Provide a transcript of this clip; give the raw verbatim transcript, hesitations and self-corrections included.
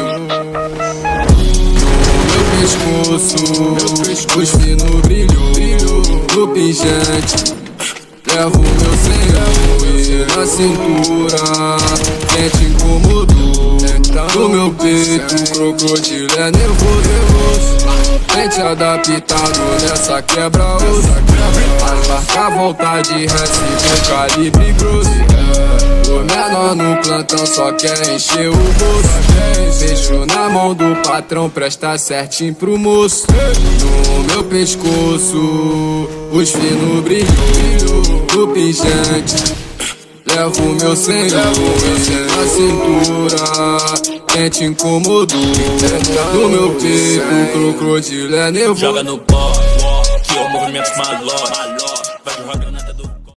No meu pescoço, os finos brilhou no pingente. Levo meu senhor e na cintura, quem te incomodou? No meu peito, o crocodilo é nervoso. Vem te adaptado nessa quebra-osso. Abarca a vontade, recibe um calibre grosso. O menor no plantão só quer encher o bolso. Beijo na mão do patrão, presta certinho pro moço. No meu pescoço, os finos brilham no pingente. Levo meu senhor na cintura, quem te incomodou? No meu peito, o crocodilo é nervoso. Joga no pó, que é o movimento maló.